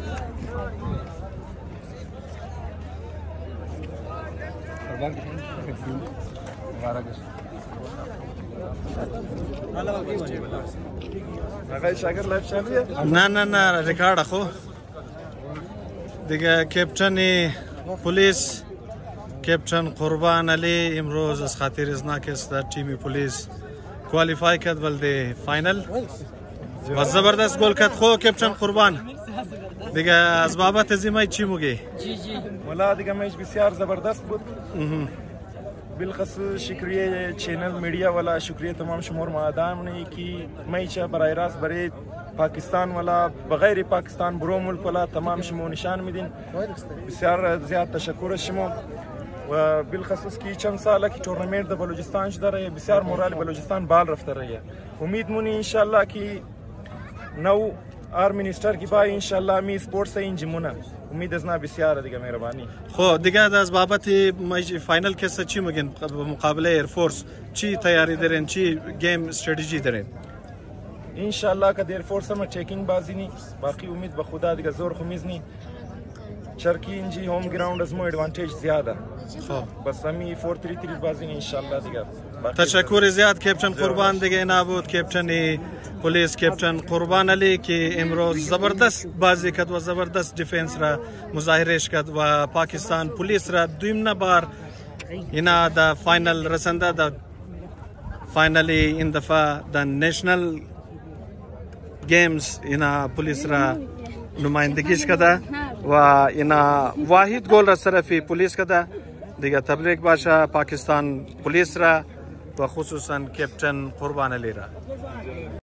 نه ریکارد خو دیگه کپتن پلیس کپتن قربان علی امروز از خاطر ازناک است در تیم پلیس کوالیفای کرد ولده فاینل و زبردست گل کرد. خو کپتن قربان دیگه از بابت زیمای چی موگی؟ والا دیگه میچ بسیار زبردست بود. بالخصوص شکریه چینل میڈیا والا شکریه تمام شمار معدام نے کی میچ برای راست برای پاکستان والا بغیر پاکستان برو ملک والا تمام شما نشان میدین. بسیار زیاد تشکر شما و بالخصوص کی چند ساله کی تورنمنت در بلوچستان شده بسیار مورال بلوچستان بال رفته رهیه. امید مونی انشالله کی نو آر منیستر کی با انشالله می سپورتس انجمونه امید از نا بسیار دیگه مهربانی. خو دیگه از بابت فاینل کسا چی میگن مقابله ایرفورس چی تیاری دارین چی گیم استراتژی دارین؟ انشالله که ایر فورس هم چیکینگ بازی نی باقی امید به خدا دیگه زور خمیز نی چرکی اینجی هوم گراوند از مو ادوانتیج زیاده. خب بس همی 4-3-3 بازی نی انشالله دیگه. تشکر زیاد کپتن قربان دیگه نبود کپتن پلیس کپتن قربان علی که امروز زبردست بازی کرد و زبردست دیفنس را مظاهرش کرد و پاکستان پلیس را دویم بار اینا د فاینل رسنده د فاینلی این دفعه د نشنل گیمز اینا پلیس را نمایندگیش کرده و اینا واحد گل را صرف پلیس کرده دیگه. تبریک باشه پاکستان پلیس را و خصوصا کپتن قربان علی را.